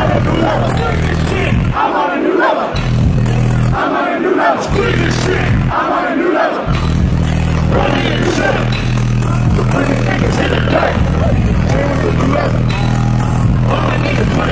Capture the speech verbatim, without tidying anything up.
a new level. I'm on a new level. I'm on a new level. Scream this shit. I'm on a new level. Running in the center. Putting niggas in the dirt. I'm on a new level. All my niggas